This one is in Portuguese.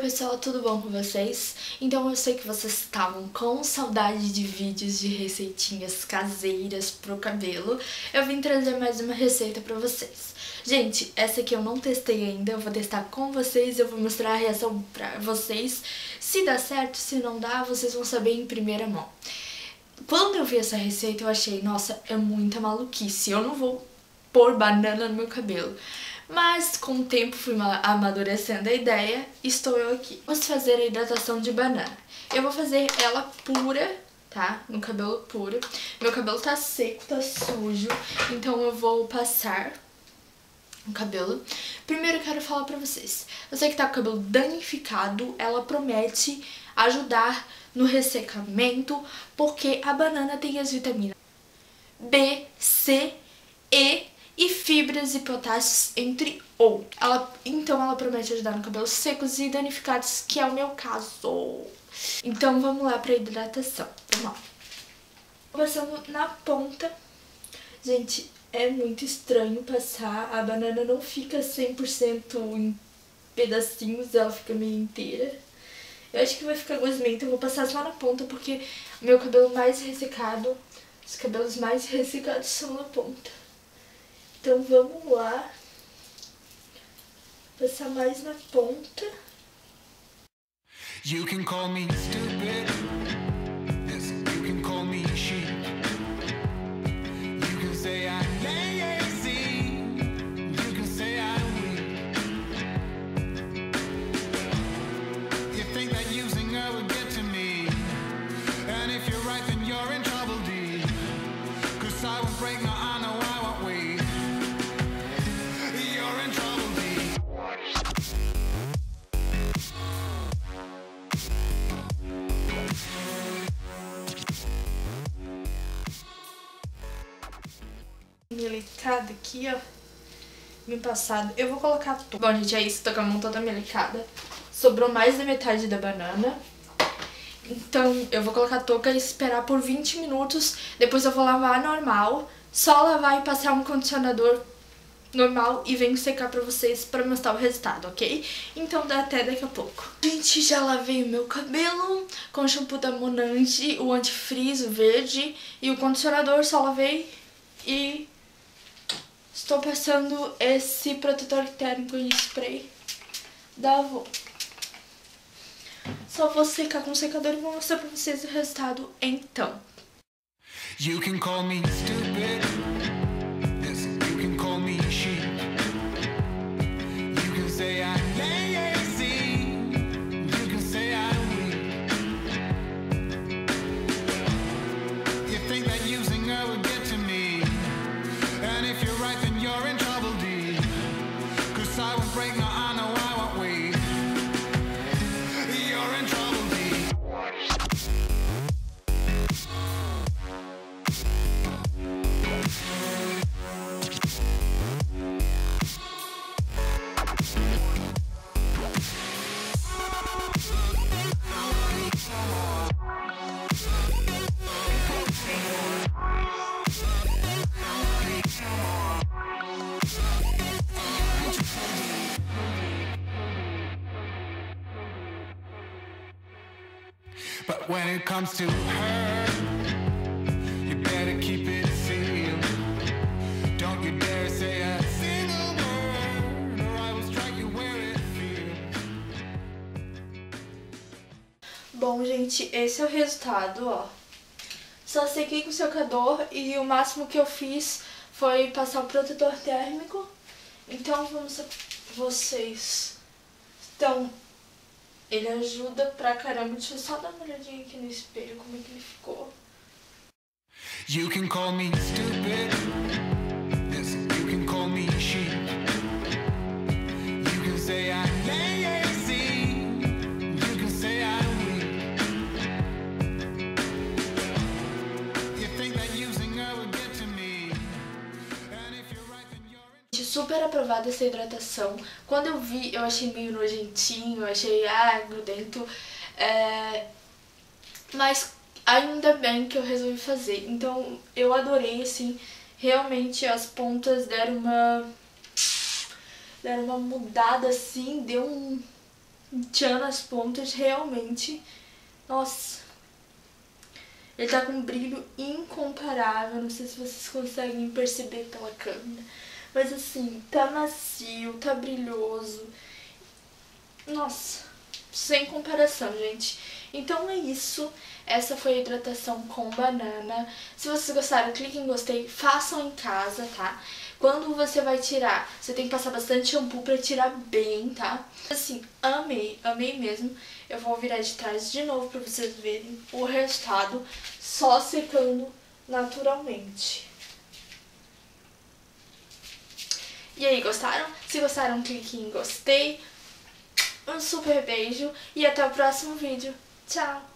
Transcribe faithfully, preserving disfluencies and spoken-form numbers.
pessoal, tudo bom com vocês? Então eu sei que vocês estavam com saudade de vídeos de receitinhas caseiras pro cabelo. Eu vim trazer mais uma receita pra vocês. Gente, essa aqui eu não testei ainda, eu vou testar com vocês, eu vou mostrar a reação pra vocês. Se dá certo, se não dá, vocês vão saber em primeira mão. Quando eu vi essa receita eu achei, nossa, é muita maluquice, eu não vou pôr banana no meu cabelo. Mas com o tempo fui amadurecendo a ideia, estou eu aqui. Vamos fazer a hidratação de banana. Eu vou fazer ela pura, tá? No cabelo puro. Meu cabelo tá seco, tá sujo, então eu vou passar no cabelo. Primeiro eu quero falar pra vocês. Você que tá com o cabelo danificado, ela promete ajudar no ressecamento, porque a banana tem as vitaminas B, C, E e fibras e potássios, entre outros. Ela, então ela promete ajudar no cabelos secos e danificados, que é o meu caso. Então vamos lá pra hidratação. Vamos lá. Passando na ponta. Gente, é muito estranho passar. A banana não fica cem por cento em pedacinhos, ela fica meio inteira. Eu acho que vai ficar gosmenta, eu vou passar só na ponta, porque o meu cabelo mais ressecado, os cabelos mais ressecados são na ponta. Então vamos lá, passar mais na ponta. You can call me stupid. Yes, you can call me sheep. You can say I'm lazy. You can say I'm weak. You think that using her would get to me. And if you're right, then you're in trouble, D. Cause I won't break no, I know I won't wait. Melecada aqui, ó, bem passado. Eu vou colocar tudo. Bom, gente, é isso, tô com a mão toda melecada. Sobrou mais da metade da banana. Então, eu vou colocar a touca e esperar por vinte minutos. Depois eu vou lavar normal. Só lavar e passar um condicionador normal e venho secar pra vocês pra mostrar o resultado, ok? Então dá até daqui a pouco. Gente, já lavei o meu cabelo com o shampoo da Monange, o antifrizz, o verde e o condicionador, só lavei e estou passando esse protetor térmico em spray da Avon. Só vou secar com o secador e vou mostrar pra vocês o resultado então. You can call me stupid. Yes, you can call me sheep. You can say I'm lazy. You can say I'm weak. You think that using her would get to me. And if you're right, then you're in trouble, D. Cause I won't break, no, I know I won't wait. You're in trouble, D. But when it comes to her, you better keep it sealed. Don't you dare say a single word, or I will strike you where it feels. Bom, gente, esse é o resultado, ó. Só sequei com o secador e o máximo que eu fiz foi passar o protetor térmico. Então, vamos vocês. Então, ele ajuda pra caramba. Deixa eu só dar uma olhadinha aqui no espelho como é que ele ficou. You can call me stupid. Yes, you can call me sheep. You can say I'm lazy. You can say I'm weak. You think that using her would get to me. And if you're right, then you're in... Super aprovada essa hidratação. Quando eu vi, eu achei meio nojentinho, eu achei ah, grudento, é... mas ainda bem que eu resolvi fazer. Então eu adorei, assim, realmente as pontas deram uma deram uma mudada assim, deu um tirando as pontas, realmente, nossa, ele tá com um brilho incomparável. Não sei se vocês conseguem perceber pela câmera, mas assim, tá macio, tá brilhoso. Nossa, sem comparação, gente. Então é isso. Essa foi a hidratação com banana. Se vocês gostaram, clique em gostei, façam em casa, tá? Quando você vai tirar, você tem que passar bastante shampoo pra tirar bem, tá? Assim, amei, amei mesmo. Eu vou virar de trás de novo pra vocês verem o resultado, só secando naturalmente. E aí, gostaram? Se gostaram, clique em gostei. Um super beijo e até o próximo vídeo. Tchau!